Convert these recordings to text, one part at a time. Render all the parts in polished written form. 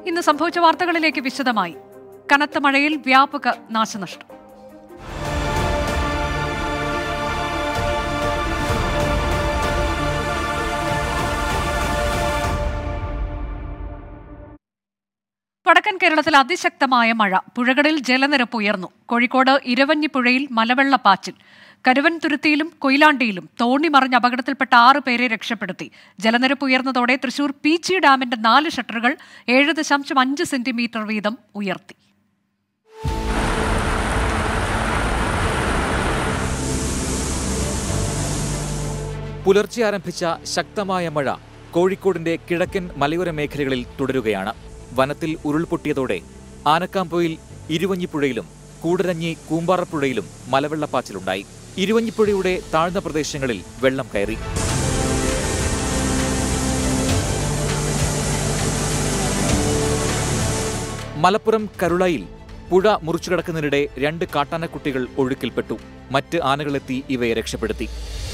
ഇന്ന് സംഭവിച്ച വാർത്തകളിലേക്ക് വിശദമായി. കനത്ത മഴയിൽ വ്യാപക നാശനഷ്ടം. വടക്കൻ കേരളത്തിൽ അതിശക്തമായ മഴ. പുഴകളിൽ ജലനിരപ്പ് ഉയർന്നു. കോഴിക്കോട് ഇരവഞ്ഞിപ്പുഴയിൽ മലവെള്ളപ്പാച്ചിൽ. കരുവൻതുരുത്തിയിലും കൊയിലാണ്ടിയിലും തോണി മറിഞ്ഞ അപകടത്തിൽപ്പെട്ട 6 പേരെ രക്ഷപ്പെടുത്തി. ജലനിരപ്പ് ഉയർന്നതോടെ തൃശൂർ പീച്ചി ഡാമിന്റെ 4 ഷട്ടറുകൾ 7.5 സെന്റിമീറ്റർ വീതം ഉയർത്തി. പുലർച്ചെ ആരംഭിച്ച ശക്തമായ മഴ കോഴിക്കോടിന്റെ കിഴക്കൻ മലയോര മേഖലകളിൽ തുടരുകയാണ്. വനത്തിൽ ഉരുൾപൊട്ടിയതോടെ ആനക്കാംപൊയിൽ ഇരുവഞ്ഞിപ്പുഴയിലും കൂടരഞ്ഞി കൂമ്പാറപ്പുഴയിലും മലവെള്ളപ്പാച്ചിലുണ്ടായി. ഇരുവഞ്ഞിപ്പുഴയുടെ താഴ്ന്ന പ്രദേശങ്ങളിൽ വെള്ളം കയറി. മലപ്പുറം കരുളയിൽ പുഴ മുറിച്ചുകടക്കുന്നതിനിടെ 2 കാട്ടാനക്കുട്ടികൾ ഒഴുക്കിൽപ്പെട്ടു. മറ്റ് ആനകളെത്തി ഇവയെ രക്ഷപ്പെടുത്തി.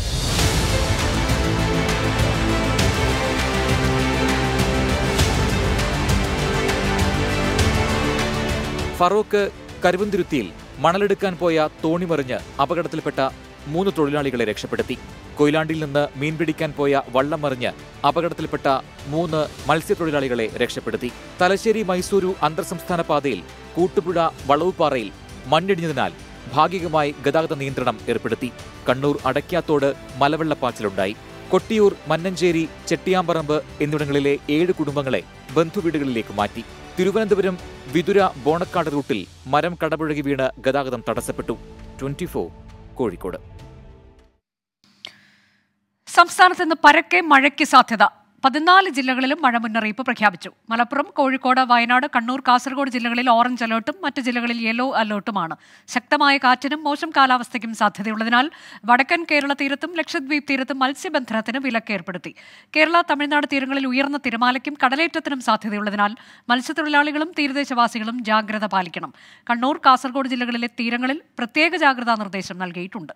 ഫറൂഖ് കരുവന്തുരുത്തിയിൽ മണലെടുക്കാൻ പോയ തോണി മറിഞ്ഞ് അപകടത്തിൽപ്പെട്ട 3 തൊഴിലാളികളെ രക്ഷപ്പെടുത്തി. കൊയിലാണ്ടിയിൽ നിന്ന് മീൻ പിടിക്കാൻ പോയ വള്ളം മറിഞ്ഞ് അപകടത്തിൽപ്പെട്ട 3 മത്സ്യത്തൊഴിലാളികളെ രക്ഷപ്പെടുത്തി. തലശ്ശേരി മൈസൂരു അന്തർ സംസ്ഥാന പാതയിൽ കൂട്ടുപുഴ വളവുപാറയിൽ മണ്ണിടിഞ്ഞതിനാൽ ഭാഗികമായി ഗതാഗത നിയന്ത്രണം ഏർപ്പെടുത്തി. കണ്ണൂർ അടയ്ക്കാത്തോട് മലവെള്ളപ്പാച്ചിലുണ്ടായി. കൊട്ടിയൂർ, മന്നഞ്ചേരി, ചെട്ടിയാമ്പറമ്പ് എന്നിവിടങ്ങളിലെ 7 കുടുംബങ്ങളെ ബന്ധുവീടുകളിലേക്ക് മാറ്റി. തിരുവനന്തപുരം വിതുര ബോണക്കാട് റൂട്ടിൽ മരം കടപുഴകി വീണ് ഗതാഗതം തടസ്സപ്പെട്ടു. 24 കോഴിക്കോട്. സംസ്ഥാനത്ത് ഇന്ന് പരക്കെ മഴയ്ക്ക് സാധ്യത. 14 ജില്ലകളിലും മഴ മുന്നറിയിപ്പ് പ്രഖ്യാപിച്ചു. മലപ്പുറം, കോഴിക്കോട്, വയനാട്, കണ്ണൂർ, കാസർഗോഡ് ജില്ലകളിൽ ഓറഞ്ച് അലർട്ടും മറ്റ് ജില്ലകളിൽ യെല്ലോ അലർട്ടുമാണ്. ശക്തമായ കാറ്റിനും മോശം കാലാവസ്ഥയ്ക്കും സാധ്യതയുള്ളതിനാൽ വടക്കൻ കേരള തീരത്തും ലക്ഷദ്വീപ് തീരത്തും മത്സ്യബന്ധനത്തിന് വിലക്ക് ഏർപ്പെടുത്തി. കേരള, തമിഴ്നാട് തീരങ്ങളിൽ ഉയർന്ന തിരമാലയ്ക്കും കടലേറ്റത്തിനും സാധ്യതയുള്ളതിനാൽ മത്സ്യത്തൊഴിലാളികളും തീരദേശവാസികളും ജാഗ്രത പാലിക്കണം. കണ്ണൂർ, കാസർഗോഡ് ജില്ലകളിലെ തീരങ്ങളിൽ പ്രത്യേക ജാഗ്രതാ നിർദ്ദേശം നൽകിയിട്ടുണ്ട്.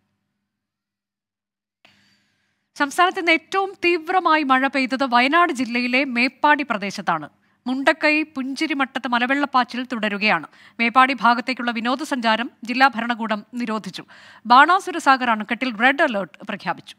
സംസ്ഥാനത്ത് ഇന്ന് ഏറ്റവും തീവ്രമായി മഴ പെയ്തത് വയനാട് ജില്ലയിലെ മേപ്പാടി പ്രദേശത്താണ്. മുണ്ടക്കൈ പുഞ്ചിരിമട്ടത്ത് മലവെള്ളപ്പാച്ചിൽ തുടരുകയാണ്. മേപ്പാടി ഭാഗത്തേക്കുള്ള വിനോദസഞ്ചാരം ജില്ലാ ഭരണകൂടം നിരോധിച്ചു. ബാണാസുര സാഗർ അണക്കെട്ടിൽ റെഡ് അലർട്ട് പ്രഖ്യാപിച്ചു.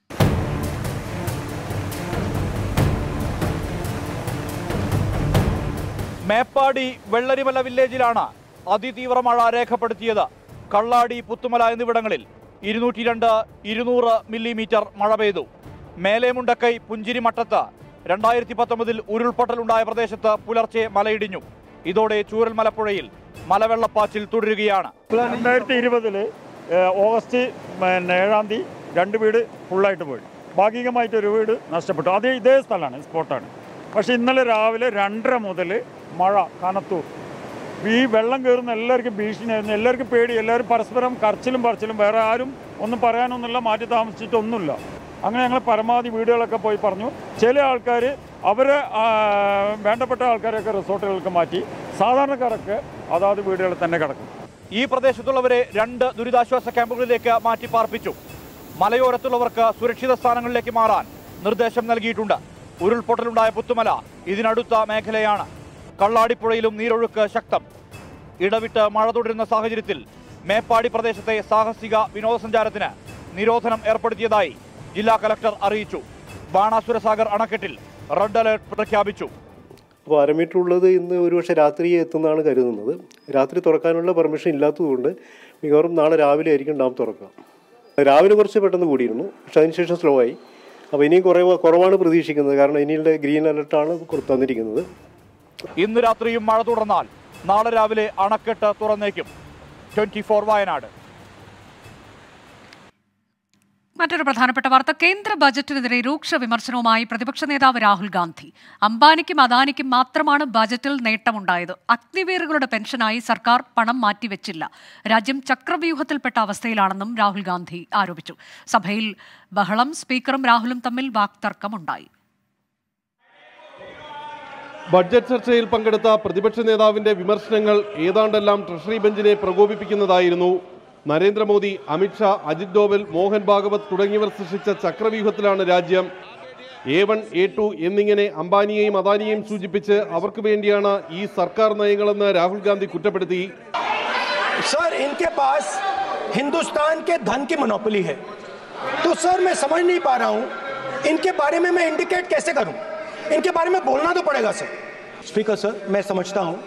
മേപ്പാടി വെള്ളരിമല വില്ലേജിലാണ് അതിതീവ്ര മഴ രേഖപ്പെടുത്തിയത്. കള്ളാടി, പുത്തുമല എന്നിവിടങ്ങളിൽ 202, 200 മില്ലിമീറ്റർ മഴ പെയ്തു. മേലെ മുണ്ടക്കൈ പുഞ്ചിരിമട്ടത്ത് 2019 ഉരുൾപൊട്ടലുണ്ടായ പ്രദേശത്ത് പുലർച്ചെ മലയിടിഞ്ഞു. ഇതോടെ ചൂരൽമലപ്പുഴയിൽ മലവെള്ളപ്പാച്ചിൽ തുടരുകയാണ്. 2020 ഓഗസ്റ്റ് 7-ാം തീയതി 2 വീട് ഫുള്ളായിട്ട് പോയി. ഭാഗികമായിട്ടൊരു വീട് നഷ്ടപ്പെട്ടു. അത് ഇതേ സ്ഥലമാണ്, സ്പോട്ടാണ്. പക്ഷേ ഇന്നലെ രാവിലെ 2:30 മുതൽ മഴ കനത്തു. ഈ വെള്ളം കയറുന്ന എല്ലാവർക്കും ഭീഷണിയായിരുന്നു, എല്ലാവർക്കും പേടി, എല്ലാവരും പരസ്പരം കരച്ചിലും പറച്ചിലും. വേറെ ആരും ഒന്നും പറയാനൊന്നുമില്ല, മാറ്റി താമസിച്ചിട്ടൊന്നുമില്ല. അങ്ങനെ ഞങ്ങൾ പരമാവധി വീടുകളൊക്കെ പോയി പറഞ്ഞു. ചില ആൾക്കാർ അവരെ വേണ്ടപ്പെട്ട ആൾക്കാരെയൊക്കെ റിസോർട്ടുകൾക്ക് മാറ്റി. സാധാരണക്കാരൊക്കെ അതാത് വീടുകളിൽ തന്നെ കിടക്കും. ഈ പ്രദേശത്തുള്ളവരെ 2 ദുരിതാശ്വാസ ക്യാമ്പുകളിലേക്ക് മാറ്റി പാർപ്പിച്ചു. മലയോരത്തുള്ളവർക്ക് സുരക്ഷിത സ്ഥാനങ്ങളിലേക്ക് മാറാൻ നിർദ്ദേശം നൽകിയിട്ടുണ്ട്. ഉരുൾപൊട്ടലുണ്ടായ പുത്തുമല ഇതിനടുത്ത മേഖലയാണ്. കള്ളാടിപ്പുഴയിലും നീരൊഴുക്ക് ശക്തം. ഇടവിട്ട് മഴ തുടരുന്ന സാഹചര്യത്തിൽ മേപ്പാടി പ്രദേശത്തെ സാഹസിക വിനോദസഞ്ചാരത്തിന് നിരോധനം ഏർപ്പെടുത്തിയതായി ജില്ലാ കലക്ടർ അറിയിച്ചു. ബാണാസുര സാഗർ അണക്കെട്ടിൽ റെഡ് അലർട്ട് പ്രഖ്യാപിച്ചു. അപ്പോൾ 1/2 മീറ്റർ ഉള്ളത് ഇന്ന് ഒരുപക്ഷെ രാത്രി എത്തുന്നതാണ് കരുതുന്നത്. രാത്രി തുറക്കാനുള്ള പെർമിഷൻ ഇല്ലാത്തതുകൊണ്ട് മിക്കവാറും നാളെ രാവിലെ ആയിരിക്കും ഡാം തുറക്കുക. രാവിലെ കുറച്ച് പെട്ടെന്ന് കൂടിയിരുന്നു, പക്ഷെ അതിനുശേഷം സ്ലോ ആയി. അപ്പോൾ ഇനിയും കുറവാണ് പ്രതീക്ഷിക്കുന്നത്. കാരണം ഇനിയുള്ള ഗ്രീൻ അലർട്ടാണ് തന്നിരിക്കുന്നത്. ഇന്ന് രാത്രിയും മഴ തുടർന്നാൽ നാളെ രാവിലെ അണക്കെട്ട് തുറന്നേക്കും. 24 വയനാട്. മറ്റൊരു പ്രധാനപ്പെട്ട വാർത്ത. കേന്ദ്ര ബജറ്റിനെതിരെ രൂക്ഷ വിമർശനവുമായി പ്രതിപക്ഷ നേതാവ് രാഹുൽ ഗാന്ധി. അംബാനിക്കും അദാനിക്കും മാത്രമാണ് ബജറ്റിൽ നേട്ടമുണ്ടായത്. അഗ്നിവീറുകളുടെ പെൻഷനായി സർക്കാർ പണം മാറ്റിവെച്ചില്ല. രാജ്യം ചക്രവ്യൂഹത്തിൽപ്പെട്ട അവസ്ഥയിലാണെന്നും രാഹുൽ ഗാന്ധി ആരോപിച്ചു. സഭയിൽ ബഹളം. സ്പീക്കറും രാഹുലും തമ്മിൽ വാക്തർക്കമുണ്ടായി. ബഡ്ജറ്റ് ചർച്ചയിൽ പങ്കെടുത്ത പ്രതിപക്ഷ നേതാവിന്റെ വിമർശനങ്ങൾ ഏതാണ്ടെല്ലാം ട്രഷറി ബെഞ്ചിനെ പ്രകോപിപ്പിക്കുന്നതായിരുന്നു. നരേന്ദ്രമോദി, അമിത്ഷാ, അജിത് ഡോവൽ, മോഹൻ ഭാഗവത് തുടങ്ങിയവർ സൃഷ്ടിച്ച ചക്രവ്യൂഹത്തിലാണ് രാജ്യം. A1, A2 എന്നിങ്ങനെ അംബാനിയെയും അദാനിയെയും സൂചിപ്പിച്ച് അവർക്ക് വേണ്ടിയാണ് ഈ സർക്കാർ നയങ്ങളെന്ന് രാഹുൽ ഗാന്ധി കുറ്റപ്പെടുത്തി. सर इनके पास हिंदुस्तान के धन की मोनोपोली है, तो सर मैं समझ नहीं पा रहा हूं इनके बारे में मैं इंडिकेट कैसे करूं, इनके बारे में बोलना तो पड़ेगा सर. स्पीकर सर, मैं समझता हूं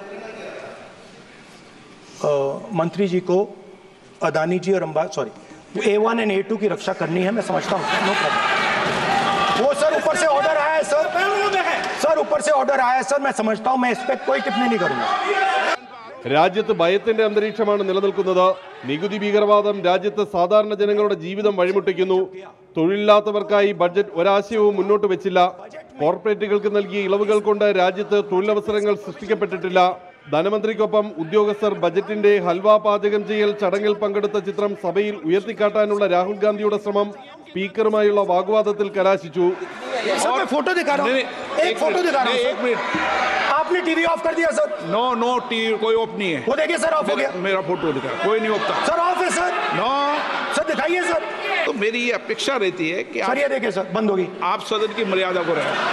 मंत्री जी को अदानी जी और A1 एंड A2 की रक्षा करनी है, मैं समझता हूं, नो प्रॉब्लम. वो सर ऊपर से ऑर्डर आया है सर ऊपर से ऑर्डर आया है सर, मैं समझता हूं, मैं इस पर कोई टिप्पणी नहीं करूंगा. രാജ്യത്ത് ഭയത്തിന്റെ അന്തരീക്ഷമാണ് നിലനിൽക്കുന്നത്. നികുതി ഭീകരവാദം രാജ്യത്ത് സാധാരണ ജനങ്ങളുടെ ജീവിതം വഴിമുട്ടിക്കുന്നു. തൊഴിലില്ലാത്തവർക്കായി ബഡ്ജറ്റ് ഒരാശയവും മുന്നോട്ട് വെച്ചില്ല. കോർപ്പറേറ്റുകൾക്ക് നൽകിയ ഇളവുകൾ കൊണ്ട് രാജ്യത്ത് തൊഴിലവസരങ്ങൾ സൃഷ്ടിക്കപ്പെട്ടിട്ടില്ല. ധനമന്ത്രിക്കൊപ്പം ഉദ്യോഗസ്ഥർ ബജറ്റിന്റെ ഹൽവ പാചകം ചെയ്യൽ ചടങ്ങിൽ പങ്കെടുത്ത ചിത്രം സഭയിൽ ഉയർത്തിക്കാട്ടാനുള്ള രാഹുൽ ഗാന്ധിയുടെ ശ്രമം സ്പീക്കറുമായുള്ള വാഗ്വാദത്തിൽ കലാശിച്ചു. फोटो दिखा रहा हूं, एक फोटो दिखा रहा हूं. आपने टीवी ऑफ कर दिया सर? नो टीवी कोई ऑफ नहीं है. वो देखिए सर, ऑफ हो गया. मेरा फोटो दिखा, कोई नहीं ऑफ था सर. ऑफ है सर. नो सर दिखाइए सर. तो मेरी ये अपेक्षा रहती है कि सर ये देखिए सर, बंद होगी. आप सदन की मर्यादा को रखें.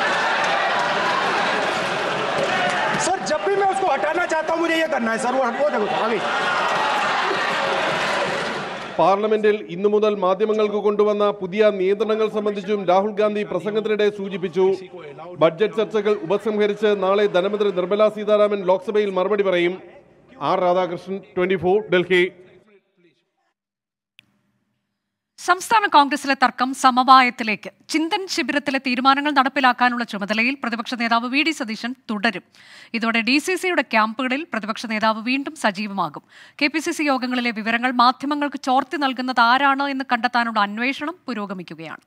सर जब भी मैं उसको हटाना चाहता हूं मुझे ये करना है सर. वो देखो आगे. പാർലമെന്റിൽ ഇന്നു മുതൽ മാധ്യമങ്ങൾക്ക് കൊണ്ടുവന്ന പുതിയ നിയന്ത്രണങ്ങൾ സംബന്ധിച്ചും രാഹുൽ ഗാന്ധി പ്രസംഗത്തിനിടെ സൂചിപ്പിച്ചു. ബഡ്ജറ്റ് ചർച്ചകൾ ഉപസംഹരിച്ച് നാളെ ധനമന്ത്രി നിർമ്മല സീതാരാമൻ ലോക്സഭയിൽ മറുപടി പറയും. ആർ രാധാകൃഷ്ണൻ, 24, ഡൽഹി. സംസ്ഥാന കോൺഗ്രസിലെ തർക്കം സമവായത്തിലേക്ക്. ചിന്തൻ ശിബിരത്തിലെ തീരുമാനങ്ങൾ നടപ്പിലാക്കാനുള്ള ചുമതലയിൽ പ്രതിപക്ഷ നേതാവ് വി ഡി സതീശൻ തുടരും. ഇതോടെ DCCയുടെ ക്യാമ്പുകളിൽ പ്രതിപക്ഷ നേതാവ് വീണ്ടും സജീവമാകും. KPCC യോഗങ്ങളിലെ വിവരങ്ങൾ മാധ്യമങ്ങൾക്ക് ചോർത്തി നൽകുന്നത് ആരാണ് എന്ന് കണ്ടെത്താനുള്ള അന്വേഷണം പുരോഗമിക്കുകയാണ്.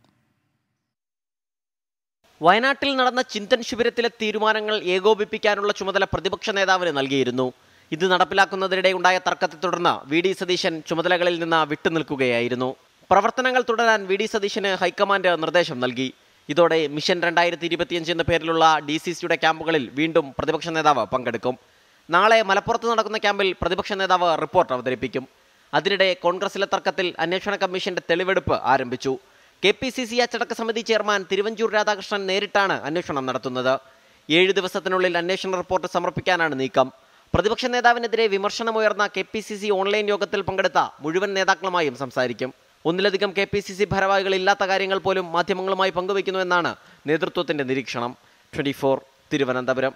വയനാട്ടിൽ നടന്ന ചിന്തൻ ശിബിരത്തിലെ തീരുമാനങ്ങൾ ഏകോപിപ്പിക്കാനുള്ള ചുമതല പ്രതിപക്ഷ നേതാവിന് നൽകിയിരുന്നു. ഇത് നടപ്പിലാക്കുന്നതിനിടെ ഉണ്ടായ തർക്കത്തെ തുടർന്ന് വി ഡി സതീശൻ ചുമതലകളിൽ നിന്ന് വിട്ടുനിൽക്കുകയായിരുന്നു. പ്രവർത്തനങ്ങൾ തുടരാൻ വി ഡി സതീശന് ഹൈക്കമാൻഡ് നിർദ്ദേശം നൽകി. ഇതോടെ മിഷൻ 2025 എന്ന പേരിലുള്ള DCCയുടെ ക്യാമ്പുകളിൽ വീണ്ടും പ്രതിപക്ഷ നേതാവ് പങ്കെടുക്കും. നാളെ മലപ്പുറത്ത് നടക്കുന്ന ക്യാമ്പിൽ പ്രതിപക്ഷ നേതാവ് റിപ്പോർട്ട് അവതരിപ്പിക്കും. അതിനിടെ കോൺഗ്രസിലെ തർക്കത്തിൽ അന്വേഷണ കമ്മീഷന്റെ തെളിവെടുപ്പ് ആരംഭിച്ചു. KPCC അച്ചടക്ക സമിതി ചെയർമാൻ തിരുവഞ്ചൂർ രാധാകൃഷ്ണൻ നേരിട്ടാണ് അന്വേഷണം നടത്തുന്നത്. 7 ദിവസത്തിനുള്ളിൽ അന്വേഷണ റിപ്പോർട്ട് സമർപ്പിക്കാനാണ് നീക്കം. പ്രതിപക്ഷ നേതാവിനെതിരെ വിമർശനമുയർന്ന KPCC ഓൺലൈൻ യോഗത്തിൽ പങ്കെടുത്ത മുഴുവൻ നേതാക്കളുമായും സംസാരിക്കും. ഒന്നിലധികം KPCC ഭാരവാഹികൾ ഇല്ലാത്ത കാര്യങ്ങൾ പോലും മാധ്യമങ്ങളുമായി പങ്കുവയ്ക്കുന്നുവെന്നാണ് നേതൃത്വത്തിന്റെ നിരീക്ഷണം. 24, തിരുവനന്തപുരം.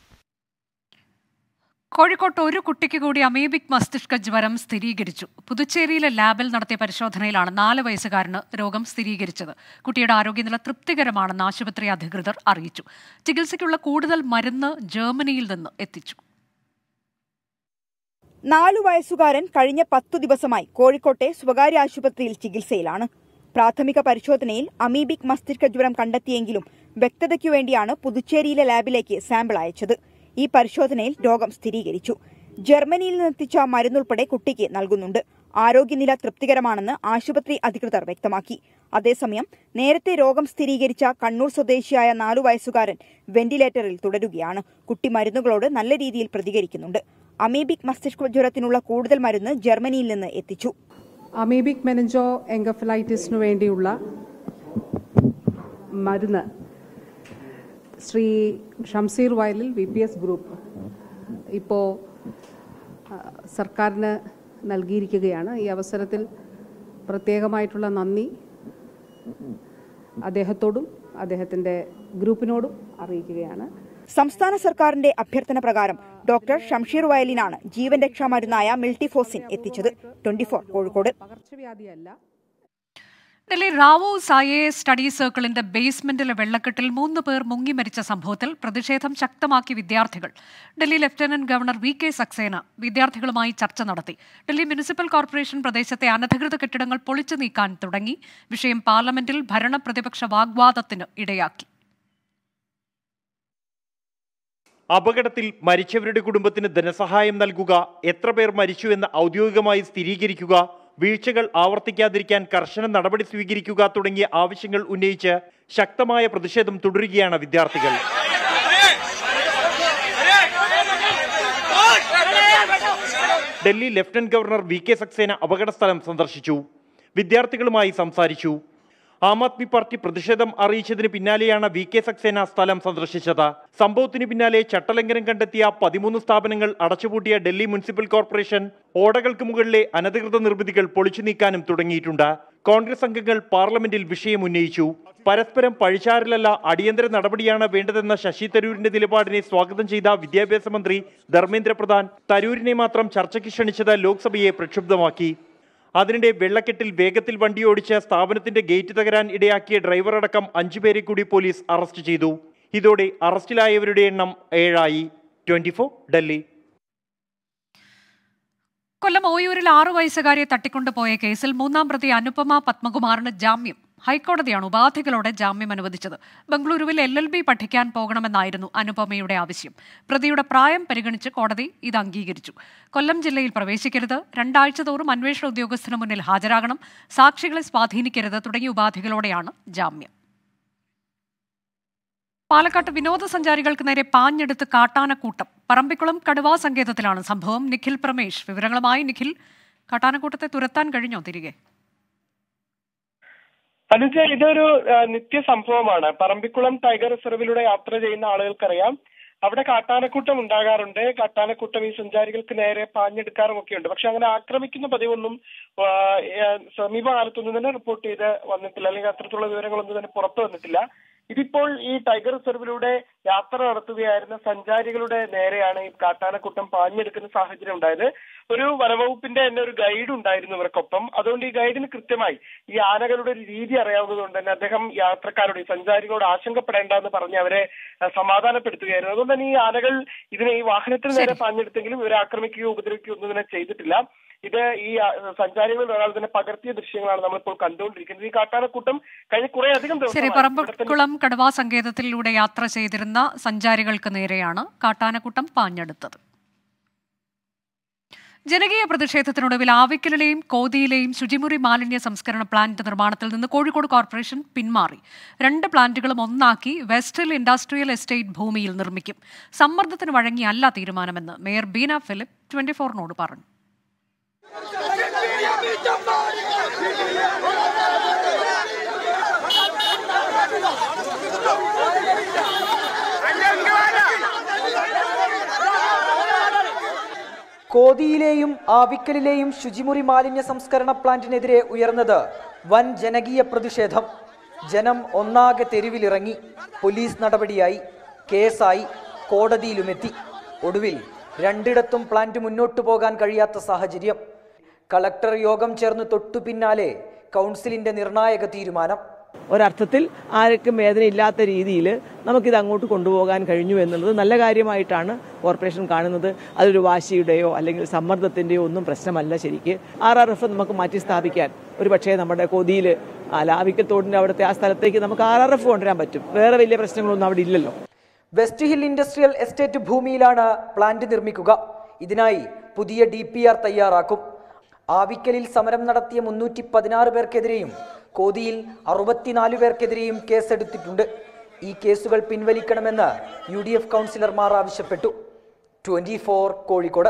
കോഴിക്കോട്ട് ഒരു കുട്ടിക്ക് കൂടി അമീബിക് മസ്തിഷ്ക ജ്വരം സ്ഥിരീകരിച്ചു. പുതുച്ചേരിയിലെ ലാബിൽ നടത്തിയ പരിശോധനയിലാണ് 4 വയസ്സുകാരന് രോഗം സ്ഥിരീകരിച്ചത്. കുട്ടിയുടെ ആരോഗ്യനില തൃപ്തികരമാണെന്ന് ആശുപത്രി അധികൃതർ അറിയിച്ചു. ചികിത്സയ്ക്കുള്ള കൂടുതൽ മരുന്ന് ജർമ്മനിയിൽ നിന്ന് എത്തിച്ചു. 4 വയസ്സുകാരൻ കഴിഞ്ഞ 10 ദിവസമായി കോഴിക്കോട്ടെ സ്വകാര്യ ആശുപത്രിയിൽ ചികിത്സയിലാണ്. പ്രാഥമിക പരിശോധനയിൽ അമീബിക് മസ്തിഷ്ക ജ്വരം കണ്ടെത്തിയെങ്കിലും വ്യക്തതയ്ക്കു വേണ്ടിയാണ് പുതുച്ചേരിയിലെ ലാബിലേക്ക് സാമ്പിൾ അയച്ചത്. ഈ പരിശോധനയിൽ രോഗം സ്ഥിരീകരിച്ചു. ജർമ്മനിയിൽ നിന്നെത്തിച്ച മരുന്നുൾപ്പെടെ കുട്ടിക്ക് നൽകുന്നുണ്ട്. ആരോഗ്യനില തൃപ്തികരമാണെന്ന് ആശുപത്രി അധികൃതർ വ്യക്തമാക്കി. അതേസമയം നേരത്തെ രോഗം സ്ഥിരീകരിച്ച കണ്ണൂർ സ്വദേശിയായ 4 വയസ്സുകാരൻ വെന്റിലേറ്ററിൽ തുടരുകയാണ്. കുട്ടി മരുന്നുകളോട് നല്ല രീതിയിൽ പ്രതികരിക്കുന്നുണ്ട്. അമീബിക് മസ്തിഷ്ക ജ്വരത്തിനുള്ള കൂടുതൽ മരുന്ന് ജർമ്മനിയിൽ നിന്ന് എത്തിച്ചു. അമീബിക് മെനിഞ്ചോ എൻകഫലൈറ്റിസിനു വേണ്ടിയുള്ള മരുന്ന് ശ്രീ ഷംസീർ വയലിൽ VPS ഗ്രൂപ്പ് ഇപ്പോൾ സർക്കാരിന് നൽകിയിരിക്കുകയാണ്. ഈ അവസരത്തിൽ പ്രത്യേകമായിട്ടുള്ള നന്ദി അദ്ദേഹത്തോടും അദ്ദേഹത്തിൻ്റെ ഗ്രൂപ്പിനോടും അറിയിക്കുകയാണ്. സംസ്ഥാന സർക്കാരിന്റെ അഭ്യർത്ഥന പ്രകാരം ഡോക്ടർ ഷംഷീർ വയലിനാണ് ജീവൻ രക്ഷാ മരുന്നായ മിൽട്ടിഫോസിൻ എത്തിച്ചത്. 24, കോഴിക്കോട്. ഡൽഹി റാവൂസ് IAS സ്റ്റഡി സർക്കിളിന്റെ ബേസ്മെന്റിലെ വെള്ളക്കെട്ടിൽ 3 പേർ മുങ്ങി മരിച്ച സംഭവത്തിൽ പ്രതിഷേധം ശക്തമാക്കി വിദ്യാർത്ഥികൾ. Delhi lieutenant governor VK Saxena വിദ്യാർത്ഥികളുമായി ചർച്ച നടത്തി. ഡൽഹി മുനിസിപ്പൽ കോർപ്പറേഷൻ പ്രദേശത്തെ അനധികൃത കെട്ടിടങ്ങൾ പൊളിച്ചു നീക്കാൻ തുടങ്ങി. വിഷയം പാർലമെന്റിൽ ഭരണ പ്രതിപക്ഷ വാഗ്വാദത്തിന് ഇടയാക്കി. അപകടത്തിൽ മരിച്ചവരുടെ കുടുംബത്തിന് ധനസഹായം നൽകുക, എത്ര പേർ മരിച്ചു എന്ന് ഔദ്യോഗികമായി സ്ഥിരീകരിക്കുക, വീഴ്ചകൾ ആവർത്തിക്കാതിരിക്കാൻ കർശന നടപടി സ്വീകരിക്കുക തുടങ്ങിയ ആവശ്യങ്ങൾ ഉന്നയിച്ച് ശക്തമായ പ്രതിഷേധം തുടരുകയാണ് വിദ്യാർത്ഥികൾ. Delhi lieutenant governor VK Saxena അപകടസ്ഥലം സന്ദർശിച്ചു. വിദ്യാർത്ഥികളുമായി സംസാരിച്ചു. ആം ആദ്മി പാർട്ടി പ്രതിഷേധം അറിയിച്ചതിന് പിന്നാലെയാണ് VK സക്സേന സ്ഥലം സന്ദർശിച്ചത്. സംഭവത്തിന് പിന്നാലെ ചട്ടലംഘനം കണ്ടെത്തിയ 13 സ്ഥാപനങ്ങൾ അടച്ചുപൂട്ടിയ ഡൽഹി മുനിസിപ്പൽ കോർപ്പറേഷൻ ഓടകൾക്ക് മുകളിലെ അനധികൃത നിർമ്മിതികൾ പൊളിച്ചു നീക്കാനും തുടങ്ങിയിട്ടുണ്ട്. കോൺഗ്രസ് അംഗങ്ങൾ പാർലമെന്റിൽ വിഷയം ഉന്നയിച്ചു. പരസ്പരം പഴിചാരലല്ല, അടിയന്തര നടപടിയാണ് വേണ്ടതെന്ന ശശി തരൂരിന്റെ നിലപാടിനെ സ്വാഗതം ചെയ്ത വിദ്യാഭ്യാസ മന്ത്രി ധർമ്മേന്ദ്ര പ്രധാൻ തരൂരിനെ മാത്രം ചർച്ചയ്ക്ക് ക്ഷണിച്ചത് ലോക്സഭയെ പ്രക്ഷുബ്ധമാക്കി. അതിനിടെ വെള്ളക്കെട്ടിൽ വേഗത്തിൽ വണ്ടിയോടിച്ച് സ്ഥാപനത്തിന്റെ ഗേറ്റ് തകരാൻ ഇടയാക്കിയ ഡ്രൈവർ അടക്കം 5 പേരെ കൂടി പോലീസ് അറസ്റ്റ് ചെയ്തു. ഇതോടെ അറസ്റ്റിലായവരുടെ എണ്ണം 7 ആയി. 24 ഡൽഹി. കൊല്ലം ഓയൂരിൽ 6 വയസ്സുകാരിയെ തട്ടിക്കൊണ്ടുപോയ കേസിൽ 3-ാം പ്രതി അനുപമ പത്മകുമാറിന് ജാമ്യം. ഹൈക്കോടതിയാണ് ഉപാധികളോടെ ജാമ്യം അനുവദിച്ചത്. ബംഗളൂരുവിൽ LLB പഠിക്കാൻ പോകണമെന്നായിരുന്നു അനുപമയുടെ ആവശ്യം. പ്രതിയുടെ പ്രായം പരിഗണിച്ച് കോടതി ഇത് അംഗീകരിച്ചു. കൊല്ലം ജില്ലയിൽ പ്രവേശിക്കരുത്, 2 ആഴ്ച തോറും അന്വേഷണ ഉദ്യോഗസ്ഥന് മുന്നിൽ ഹാജരാകണം, സാക്ഷികളെ സ്വാധീനിക്കരുത് തുടങ്ങിയ ഉപാധികളോടെയാണ് ജാമ്യം. പാലക്കാട്ട് വിനോദസഞ്ചാരികൾക്ക് നേരെ പാഞ്ഞെടുത്ത് കാട്ടാനക്കൂട്ടം. പറമ്പിക്കുളം കടുവാ സങ്കേതത്തിലാണ് സംഭവം. നിഖിൽ പ്രമേഷ് വിവരങ്ങളുമായി. നിഖിൽ, കാട്ടാനക്കൂട്ടത്തെ തുരത്താൻ കഴിഞ്ഞോ തിരികെ? അനുജ, ഇതൊരു നിത്യ സംഭവമാണ്. പറമ്പിക്കുളം ടൈഗർ റിസർവിലൂടെ യാത്ര ചെയ്യുന്ന ആളുകൾക്കറിയാം, അവിടെ കാട്ടാനക്കൂട്ടം ഉണ്ടാകാറുണ്ട്. കാട്ടാനക്കൂട്ടം ഈ സഞ്ചാരികൾക്ക് നേരെ പാഞ്ഞെടുക്കാറുമൊക്കെ ഉണ്ട്. പക്ഷെ അങ്ങനെ ആക്രമിക്കുന്ന പതിവൊന്നും സമീപകാലത്തൊന്നും തന്നെ റിപ്പോർട്ട് ചെയ്ത് വന്നിട്ടില്ല, അല്ലെങ്കിൽ അത്തരത്തിലുള്ള വിവരങ്ങളൊന്നും തന്നെ പുറത്തു വന്നിട്ടില്ല. ഇതിപ്പോൾ ഈ ടൈഗർ റിസർവിലൂടെ യാത്ര നടത്തുകയായിരുന്ന സഞ്ചാരികളുടെ നേരെയാണ് ഈ കാട്ടാനക്കൂട്ടം പാഞ്ഞെടുക്കുന്ന സാഹചര്യം ഉണ്ടായത്. ഒരു വനവകുപ്പിന്റെ തന്നെ ഒരു ഗൈഡ് ഉണ്ടായിരുന്നു ഇവർക്കൊപ്പം. അതുകൊണ്ട് ഈ ഗൈഡിന് കൃത്യമായി ഈ ആനകളുടെ ഒരു രീതി അറിയാവുന്നതുകൊണ്ട് തന്നെ അദ്ദേഹം യാത്രക്കാരോട്, ഈ സഞ്ചാരികളോട് ആശങ്കപ്പെടേണ്ടെന്ന് പറഞ്ഞ് അവരെ സമാധാനപ്പെടുത്തുകയായിരുന്നു. അതുകൊണ്ട് തന്നെ ഈ ആനകൾ ഈ വാഹനത്തിന് നേരെ പാഞ്ഞെടുത്തെങ്കിലും ഇവരെ ആക്രമിക്കുകയോ ഉപദ്രവിക്കുകയോ ഒന്നും തന്നെ ചെയ്തിട്ടില്ല. ഇത് ഈ സഞ്ചാരികളിൽ ഒരാൾ തന്നെ പകർത്തിയ ദൃശ്യങ്ങളാണ് നമ്മളിപ്പോൾ കണ്ടുകൊണ്ടിരിക്കുന്നത്. ഈ കാട്ടാനക്കൂട്ടം കഴിഞ്ഞ കുറെ അധികം ദിവസം പറമ്പിക്കുളം കടുവാ സങ്കേതത്തിലൂടെ യാത്ര ചെയ്തിരുന്ന സഞ്ചാരികൾക്ക് നേരെയാണ് കാട്ടാനക്കൂട്ടം പാഞ്ഞെടുത്തത്. ജനകീയ പ്രതിഷേധത്തിനൊടുവിൽ ആവിക്കലിലെയും കോതിയിലെയും ശുചിമുറി മാലിന്യ സംസ്കരണ പ്ലാന്റ് നിർമ്മാണത്തിൽ നിന്ന് കോഴിക്കോട് കോർപ്പറേഷൻ പിന്മാറി. 2 പ്ലാന്റുകളും ഒന്നാക്കി വെസ്റ്റ് ഹിൽ ഇൻഡസ്ട്രിയൽ എസ്റ്റേറ്റ് ഭൂമിയിൽ നിർമ്മിക്കും. സമ്മർദ്ദത്തിന് വഴങ്ങിയല്ല തീരുമാനമെന്ന് മേയർ ബീന ഫിലിപ്പ് 24നോട് പറഞ്ഞു. കോതിയിലെയും ആവിക്കലിലെയും ശുചിമുറി മാലിന്യ സംസ്കരണ പ്ലാന്റിനെതിരെ ഉയർന്നത് വൻ ജനകീയ പ്രതിഷേധം. ജനം ഒന്നാകെ തെരുവിലിറങ്ങി. പോലീസ് നടപടിയായി, കേസായി, കോടതിയിലുമെത്തി. ഒടുവിൽ 2ഇടത്തും പ്ലാന്റ് മുന്നോട്ടു പോകാൻ കഴിയാത്ത സാഹചര്യം. കളക്ടർ യോഗം ചേർന്ന് തൊട്ടു പിന്നാലെ കൗൺസിലിന്റെ നിർണായക തീരുമാനം. ഒരർത്ഥത്തിൽ ആർക്കും വേദനയില്ലാത്ത രീതിയിൽ നമുക്കിത് അങ്ങോട്ട് കൊണ്ടുപോകാൻ കഴിഞ്ഞു എന്നുള്ളത് നല്ല കാര്യമായിട്ടാണ് കോർപ്പറേഷൻ കാണുന്നത്. അതൊരു വാശിയുടെയോ അല്ലെങ്കിൽ സമ്മർദ്ദത്തിൻ്റെയോ ഒന്നും പ്രശ്നമല്ല. ശരിക്ക് RRF നമുക്ക് മാറ്റി സ്ഥാപിക്കാൻ ഒരു പക്ഷേ നമ്മുടെ കൊതിയിൽ ആവിക്കൽ തോടിൻ്റെ അവിടുത്തെ ആ സ്ഥലത്തേക്ക് നമുക്ക് RRF കൊണ്ടുവരാൻ പറ്റും. വേറെ വലിയ പ്രശ്നങ്ങളൊന്നും അവിടെ ഇല്ലല്ലോ. വെസ്റ്റ് ഹിൽ ഇൻഡസ്ട്രിയൽ എസ്റ്റേറ്റ് ഭൂമിയിലാണ് പ്ലാന്റ് നിർമ്മിക്കുക. ഇതിനായി പുതിയ DPR തയ്യാറാക്കും. ആവിക്കലിൽ സമരം നടത്തിയ 316 പേർക്കെതിരെയും കോതിയിൽ 64 പേർക്കെതിരെയും കേസെടുത്തിട്ടുണ്ട്. ഈ കേസുകൾ പിൻവലിക്കണമെന്ന് UDF കൗൺസിലർമാർ ആവശ്യപ്പെട്ടു. 24 കോഴിക്കോട്.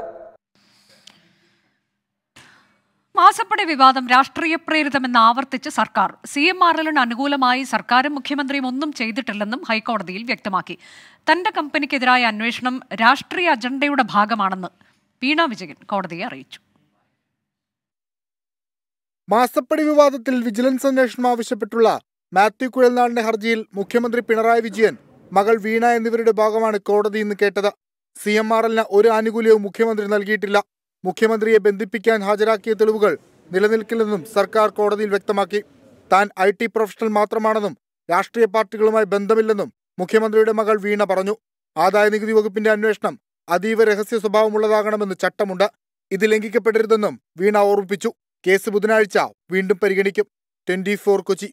മാസപ്പടി വിവാദം രാഷ്ട്രീയ പ്രേരിതമെന്ന് ആവർത്തിച്ച് സർക്കാർ. CMRLന് അനുകൂലമായി സർക്കാരും മുഖ്യമന്ത്രിയും ഒന്നും ചെയ്തിട്ടില്ലെന്നും ഹൈക്കോടതിയിൽ വ്യക്തമാക്കി. തന്റെ കമ്പനിക്കെതിരായ അന്വേഷണം രാഷ്ട്രീയ അജണ്ടയുടെ ഭാഗമാണെന്ന് വീണ വിജയൻ കോടതിയെ അറിയിച്ചു. മാസപ്പടി വിവാദത്തിൽ വിജിലൻസ് അന്വേഷണം ആവശ്യപ്പെട്ടുള്ള മാത്യു കുഴൽനാടിന്റെ ഹർജിയിൽ മുഖ്യമന്ത്രി പിണറായി വിജയൻ, മകൾ വീണ എന്നിവരുടെ ഭാഗമാണ് കോടതി ഇന്ന് കേട്ടത്. CMRLന് ഒരു ആനുകൂല്യവും മുഖ്യമന്ത്രി നൽകിയിട്ടില്ല. മുഖ്യമന്ത്രിയെ ബന്ധിപ്പിക്കാൻ ഹാജരാക്കിയ തെളിവുകൾ നിലനിൽക്കില്ലെന്നും സർക്കാർ കോടതിയിൽ വ്യക്തമാക്കി. താൻ IT പ്രൊഫഷണൽ മാത്രമാണെന്നും രാഷ്ട്രീയ പാർട്ടികളുമായി ബന്ധമില്ലെന്നും മുഖ്യമന്ത്രിയുടെ മകൾ വീണ പറഞ്ഞു. ആദായനികുതി വകുപ്പിന്റെ അന്വേഷണം അതീവ രഹസ്യ സ്വഭാവമുള്ളതാകണമെന്ന് ചട്ടമുണ്ട്. ഇത് ലംഘിക്കപ്പെടരുതെന്നും വീണ ഓർമ്മിപ്പിച്ചു. കേസ് ബുധനാഴ്ച വീണ്ടും പരിഗണിക്കും. 24 കൊച്ചി.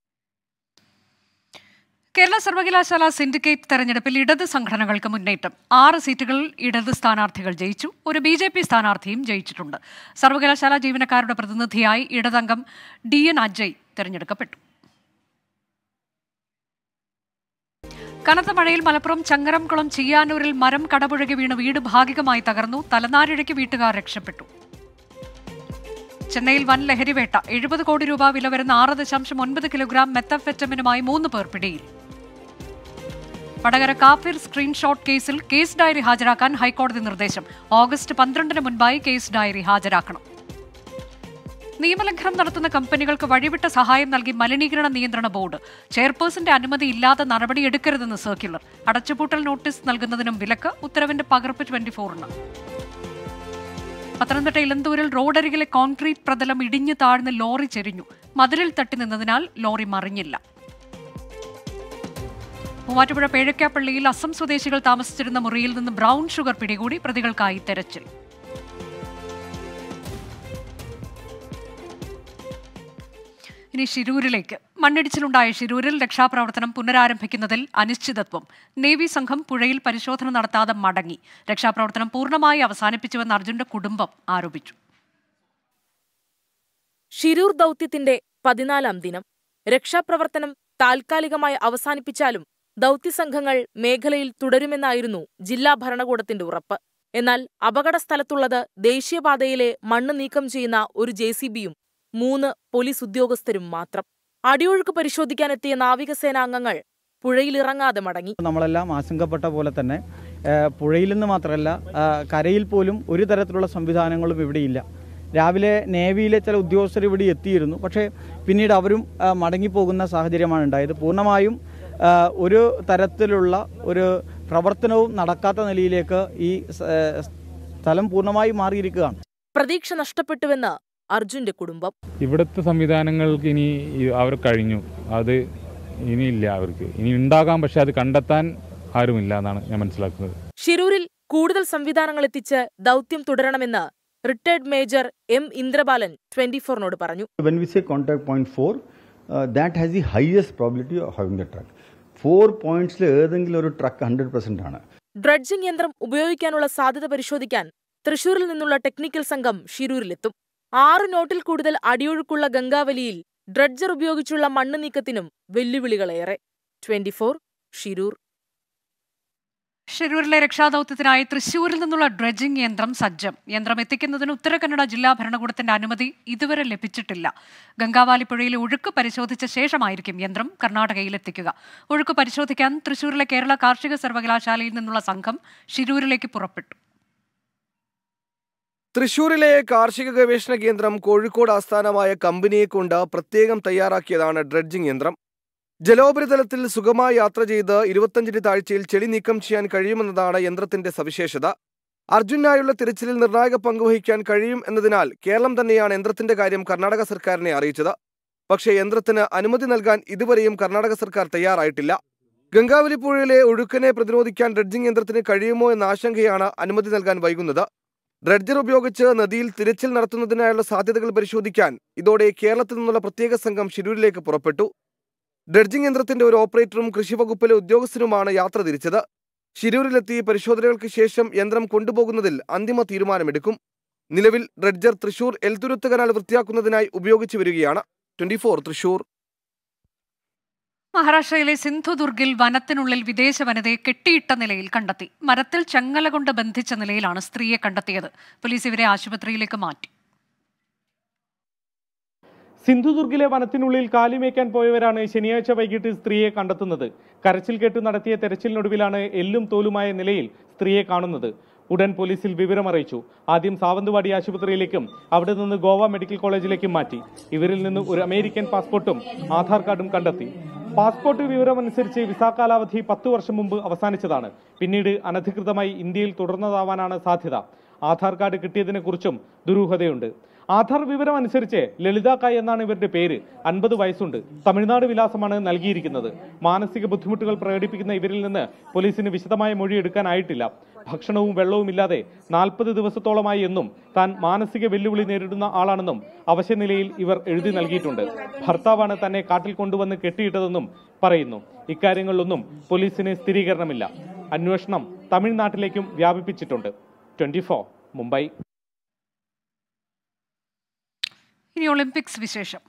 കേരള സർവകലാശാല സിൻഡിക്കേറ്റ് തെരഞ്ഞെടുപ്പിൽ ഇടത് സംഘടനകൾക്ക് മുന്നേറ്റം. 6 സീറ്റുകളിൽ ഇടത് സ്ഥാനാർത്ഥികൾ ജയിച്ചു. ഒരു BJP സ്ഥാനാർത്ഥിയും ജയിച്ചിട്ടുണ്ട്. സർവകലാശാല ജീവനക്കാരുടെ പ്രതിനിധിയായി ഇടതംഗം DN അജയ് തെരഞ്ഞെടുക്കപ്പെട്ടു. കനത്ത മഴയിൽ മലപ്പുറം ചങ്ങരംകുളം ചിയ്യാനൂരിൽ മരം കടപുഴകി വീണ് വീട് ഭാഗികമായി തകർന്നു. തലനാരിഴയ്ക്ക് വീട്ടുകാർ രക്ഷപ്പെട്ടു. ചെന്നൈയിൽ വൻ ലഹരിവേട്ട 70 കോടി രൂപ വില വരുന്ന 6.9 കിലോഗ്രാം മെത്തംഫെറ്റമിനുമായി 3 പേർ പിടിയിൽ. വടകര കാഫിർ സ്ക്രീൻഷോട്ട് കേസിൽ കേസ് ഡയറി ഹാജരാക്കാൻ ഹൈക്കോടതി നിർദ്ദേശം. ഓഗസ്റ്റ് 12 മുൻപായി കേസ് ഡയറി ഹാജരാക്കണം. നിയമലംഘനം നടത്തുന്ന കമ്പനികൾക്ക് വഴിവിട്ട സഹായം നൽകി മലിനീകരണ നിയന്ത്രണ ബോർഡ്. ചെയർപേഴ്സന്റെ അനുമതി ഇല്ലാതെ നടപടിയെടുക്കരുതെന്ന് സർക്കുലർ. അടച്ചുപൂട്ടൽ നോട്ടീസ് നൽകുന്നതിനും വിലക്ക്. ഉത്തരവിന്റെ പകർപ്പ് 24-ന്. പത്തനംതിട്ട ഇലന്തൂരിൽ റോഡരികിലെ കോൺക്രീറ്റ് പ്രതലം ഇടിഞ്ഞു താഴ്ന്ന് ലോറി ചെരിഞ്ഞു. മതിലിൽ തട്ടി നിന്നതിനാൽ ലോറി മറിഞ്ഞില്ല. മൂവാറ്റുപുഴ പേഴക്കാപ്പള്ളിയിൽ അസം സ്വദേശികൾ താമസിച്ചിരുന്ന മുറിയിൽ നിന്ന് ബ്രൌൺ ഷുഗർ പിടികൂടി. പ്രതികൾക്കായി തെരച്ചിൽ. ഇനി ശിരൂരിലേക്ക്. മണ്ണിടിച്ചിലുണ്ടായ ശിരൂരിൽ രക്ഷാപ്രവർത്തനം പുനരാരംഭിക്കുന്നതിൽ അനിശ്ചിതത്വം. നേവി സംഘം പുഴയിൽ പരിശോധന നടത്താതെ മടങ്ങി. രക്ഷാപ്രവർത്തനം പൂർണ്ണമായി അവസാനിപ്പിച്ചുവെന്ന് അർജുന്റെ കുടുംബം ആരോപിച്ചു. ശിരൂർ ദൌത്യത്തിന്റെ 14-ാം ദിനം. രക്ഷാപ്രവർത്തനം താൽക്കാലികമായി അവസാനിപ്പിച്ചാലും ദൌത്യസംഘങ്ങൾ മേഖലയിൽ തുടരുമെന്നായിരുന്നു ജില്ലാ ഭരണകൂടത്തിന്റെ ഉറപ്പ്. എന്നാൽ അപകടസ്ഥലത്തുള്ളത് ദേശീയപാതയിലെ മണ്ണ് നീക്കം ചെയ്യുന്ന ഒരു JCBയും 3 പോലീസ് ഉദ്യോഗസ്ഥരും മാത്രം. അടിയൊഴുക്ക് പരിശോധിക്കാനെത്തിയ നാവികസേനാംഗങ്ങൾ പുഴയിലിറങ്ങാതെ മടങ്ങി. നമ്മളെല്ലാം ആശങ്കപ്പെട്ട പോലെ തന്നെ പുഴയിൽ നിന്ന് മാത്രമല്ല കരയിൽ പോലും ഒരു തരത്തിലുള്ള സംവിധാനങ്ങളും ഇവിടെയില്ല. രാവിലെ നേവിയിലെ ചില ഉദ്യോഗസ്ഥർ ഇവിടെ എത്തിയിരുന്നു. പക്ഷേ പിന്നീട് അവരും മടങ്ങിപ്പോകുന്ന സാഹചര്യമാണ് ഉണ്ടായത്. പൂർണ്ണമായും ഒരു തരത്തിലുള്ള ഒരു പ്രവർത്തനവും നടക്കാത്ത നിലയിലേക്ക് ഈ സ്ഥലം പൂർണ്ണമായി മാറിയിരിക്കുകയാണ്. പ്രതീക്ഷ നഷ്ടപ്പെട്ടുവെന്ന് അർജുന്റെ കുടുംബം. ഇവിടുത്തെ സംവിധാനങ്ങൾക്ക് ഇനി അവർ കഴിഞ്ഞു. അത് ഇനിയില്ല, അവർക്ക് ഇനി ഉണ്ടാകാം. പക്ഷെ അത് കണ്ടെത്താൻ ആരുമില്ല എന്നാണ് ഞാൻ മനസ്സിലാക്കുന്നത്. ശിരൂരിൽ കൂടുതൽ സംവിധാനങ്ങൾ എത്തിച്ച് ദൌത്യം തുടരണമെന്ന് റിട്ടയർഡ് മേജർ M. ഇന്ദ്രബാലൻ 24-നോട് പറഞ്ഞു. When we say contact point 4, that has the highest probability of having the truck. 4 points-ൽ ഏതെങ്കിലും ഒരു ട്രക്ക് 100% ആണ്. ഡ്രഡ്ജിംഗ് യന്ത്രം ഉപയോഗിക്കാനുള്ള സാധ്യത പരിശോധിക്കാൻ തൃശൂരിൽ നിന്നുള്ള ടെക്നിക്കൽ സംഘം ശിരൂരിലെത്തും. 6 നോട്ടിൽ കൂടുതൽ അടിയൊഴുക്കുള്ള ഗംഗാവലിയിൽ ഡ്രഡ്ജർ ഉപയോഗിച്ചുള്ള മണ്ണ് നീക്കത്തിനും വെല്ലുവിളികളേറെ. 24 ശിരൂർ. ശിരൂരിലെ രക്ഷാദൌത്യത്തിനായി തൃശൂരിൽ നിന്നുള്ള ഡ്രഡ്ജിംഗ് യന്ത്രം സജ്ജം. യന്ത്രം എത്തിക്കുന്നതിന് ഉത്തരകന്നഡ ജില്ലാ ഭരണകൂടത്തിന്റെ അനുമതി ഇതുവരെ ലഭിച്ചിട്ടില്ല. ഗംഗാവാലി പുഴയിലെ ഒഴുക്ക് പരിശോധിച്ച ശേഷമായിരിക്കും യന്ത്രം കർണാടകയിലെത്തിക്കുക. ഒഴുക്ക് പരിശോധിക്കാൻ തൃശൂരിലെ കേരള കാർഷിക സർവകലാശാലയിൽ നിന്നുള്ള സംഘം ശിരൂരിലേക്ക് പുറപ്പെട്ടു. തൃശൂരിലെ കാർഷിക ഗവേഷണ കേന്ദ്രം കോഴിക്കോട് ആസ്ഥാനമായ കമ്പനിയെ കൊണ്ട് പ്രത്യേകം തയ്യാറാക്കിയതാണ് ഡ്രഡ്ജിംഗ് യന്ത്രം. ജലോപരിതലത്തിൽ സുഗമമായി യാത്ര ചെയ്ത് 25 അടി താഴ്ചയിൽ ചെളി നീക്കം ചെയ്യാൻ കഴിയുമെന്നതാണ് യന്ത്രത്തിന്റെ സവിശേഷത. അർജുനായുള്ള തിരച്ചിലിൽ നിർണായക പങ്കുവഹിക്കാൻ കഴിയും എന്നതിനാൽ കേരളം തന്നെയാണ് യന്ത്രത്തിന്റെ കാര്യം കർണാടക സർക്കാരിനെ അറിയിച്ചത്. പക്ഷേ യന്ത്രത്തിന് അനുമതി നൽകാൻ ഇതുവരെയും കർണാടക സർക്കാർ തയ്യാറായിട്ടില്ല. ഗംഗാവലി പുഴയിലെ ഒഴുക്കിനെ പ്രതിരോധിക്കാൻ ഡ്രഡ്ജിംഗ് യന്ത്രത്തിന് കഴിയുമോ എന്ന ആശങ്കയാണ് അനുമതി നൽകാൻ വൈകുന്നത്. ഡ്രഡ്ജർ ഉപയോഗിച്ച് നദിയിൽ തിരച്ചിൽ നടത്തുന്നതിനായുള്ള സാധ്യതകൾ പരിശോധിക്കാൻ ഇതോടെ കേരളത്തിൽ നിന്നുള്ള പ്രത്യേക സംഘം ശിരൂരിലേക്ക് പുറപ്പെട്ടു. ഡ്രഡ്ജിംഗ് യന്ത്രത്തിന്റെ ഒരു ഓപ്പറേറ്ററും കൃഷിവകുപ്പിലെ ഉദ്യോഗസ്ഥനുമാണ് യാത്ര തിരിച്ചത്. ശിരൂരിലെത്തി പരിശോധനകൾക്ക് ശേഷം യന്ത്രം കൊണ്ടുപോകുന്നതിൽ അന്തിമ തീരുമാനമെടുക്കും. നിലവിൽ ഡ്രഡ്ജർ തൃശൂർ എൽത്തുരുത്ത് കനാൽ വൃത്തിയാക്കുന്നതിനായി ഉപയോഗിച്ചു വരികയാണ്. 24 തൃശൂർ. മഹാരാഷ്ട്രയിലെ സിന്ധുദുർഗിൽ വനത്തിനുള്ളിൽ വിദേശ വനിതയെ കെട്ടിയിട്ട നിലയിൽ കണ്ടെത്തി. മരത്തിൽ ചങ്ങല കൊണ്ട് ബന്ധിച്ച നിലയിലാണ് സ്ത്രീയെ കണ്ടെത്തിയത്. പോലീസ് ഇവരെ ആശുപത്രിയിലേക്ക് മാറ്റി. സിന്ധുദുർഗിലെ വനത്തിനുള്ളിൽ കാലിമേക്കാൻ പോയവരാണ് ശനിയാഴ്ച വൈകിട്ട് സ്ത്രീയെ കണ്ടെത്തുന്നത്. കരച്ചിൽ കേട്ട് നടത്തിയ തെരച്ചിലിനൊടുവിലാണ് എല്ലും തോലുമായ നിലയിൽ സ്ത്രീയെ കാണുന്നത്. ഉടൻ പോലീസിൽ വിവരമറിയിച്ചു. ആദ്യം സാവന്ത്വാടി ആശുപത്രിയിലേക്കും അവിടെ നിന്ന് ഗോവ മെഡിക്കൽ കോളേജിലേക്കും മാറ്റി. ഇവരിൽ നിന്ന് ഒരു അമേരിക്കൻ പാസ്പോർട്ടും ആധാർ കാർഡും കണ്ടെത്തി. പാസ്പോർട്ട് വിവരമനുസരിച്ച് വിസ കാലാവധി 10 വർഷം മുമ്പ് അവസാനിച്ചതാണ്. പിന്നീട് അനധികൃതമായി ഇന്ത്യയിൽ തുടർന്നതാവാനാണ് സാധ്യത. ആധാർ കാർഡ് കിട്ടിയതിനെക്കുറിച്ചും ദുരൂഹതയുണ്ട്. ആധാർ വിവരം അനുസരിച്ച് ലളിതാക്കായ് എന്നാണ് ഇവരുടെ പേര്. 50 വയസ്സുണ്ട്. തമിഴ്നാട് വിലാസമാണ് നൽകിയിരിക്കുന്നത്. മാനസിക ബുദ്ധിമുട്ടുകൾ പ്രകടിപ്പിക്കുന്ന ഇവരിൽ നിന്ന് പോലീസിന് വിശദമായ മൊഴി എടുക്കാനായിട്ടില്ല. ഭക്ഷണവും വെള്ളവും ഇല്ലാതെ 40 ദിവസത്തോളമായി എന്നും താൻ മാനസിക വെല്ലുവിളി നേരിടുന്ന ആളാണെന്നും അവശനിലയിൽ ഇവർ എഴുതി നൽകിയിട്ടുണ്ട്. ഭർത്താവാണ് തന്നെ കാട്ടിൽ കൊണ്ടുവന്ന് കെട്ടിയിട്ടതെന്നും പറയുന്നു. ഇക്കാര്യങ്ങളിലൊന്നും പോലീസിന് സ്ഥിരീകരണമില്ല. അന്വേഷണം തമിഴ്നാട്ടിലേക്കും വ്യാപിപ്പിച്ചിട്ടുണ്ട്. 24 മുംബൈ. ഇനി ഒളിമ്പിക്സ് വിശേഷം.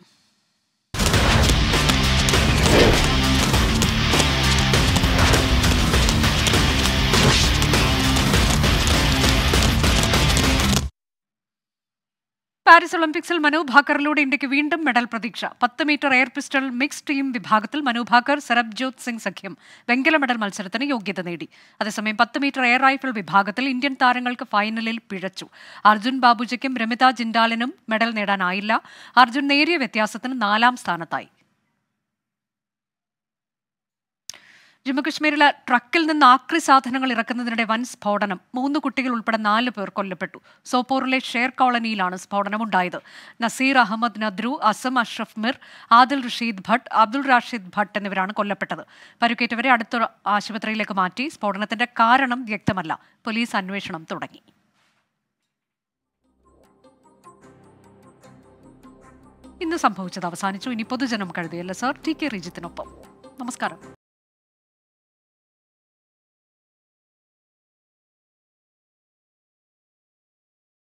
പാരീസ് ഒളിമ്പിക്സിൽ മനു ഭാക്കറിലൂടെ ഇന്ത്യക്ക് വീണ്ടും മെഡൽ പ്രതീക്ഷ. 10 metre air pistol mix team വിഭാഗത്തിൽ മനു ഭാക്കർ സരബ്ജോത് സിംഗ് സഖ്യം വെങ്കല മെഡൽ മത്സരത്തിന് യോഗ്യത നേടി. അതേസമയം 10 മീറ്റർ എയർ റൈഫിൾ വിഭാഗത്തിൽ ഇന്ത്യൻ താരങ്ങൾക്ക് ഫൈനലിൽ പിഴച്ചു. അർജുൻ ബാബുജയ്ക്കും രമിത ജിൻഡാലിനും മെഡൽ നേടാനായില്ല. അർജുൻ നേരിയ വ്യത്യാസത്തിന് 4ാം സ്ഥാനത്തായി. ജമ്മുകശ്മീരിലെ ട്രക്കിൽ നിന്ന് ആക്രി സാധനങ്ങൾ ഇറക്കുന്നതിനിടെ വൻ സ്ഫോടനം. 3 കുട്ടികൾ ഉൾപ്പെടെ 4 പേർ കൊല്ലപ്പെട്ടു. സോപ്പോറിലെ ഷേർ കോളനിയിലാണ് സ്ഫോടനമുണ്ടായത്. നസീർ അഹമ്മദ് നദ്രു, അസം അഷ്റഫ് മിർ, ആദിൽ റഷീദ് ഭട്ട്, അബ്ദുൾ റാഷിദ് ഭട്ട് എന്നിവരാണ് കൊല്ലപ്പെട്ടത്. പരിക്കേറ്റവരെ അടുത്ത ആശുപത്രിയിലേക്ക് മാറ്റി. സ്ഫോടനത്തിന്റെ കാരണം വ്യക്തമല്ല. പോലീസ് അന്വേഷണം തുടങ്ങി. ഇന്ന് സംഭവിച്ചത് അവസാനിച്ചു. ഇനി പൊതുജനം കഴുതിയല്ല സർ. ടി കെ റിജിത്തിനൊപ്പം. നമസ്കാരം.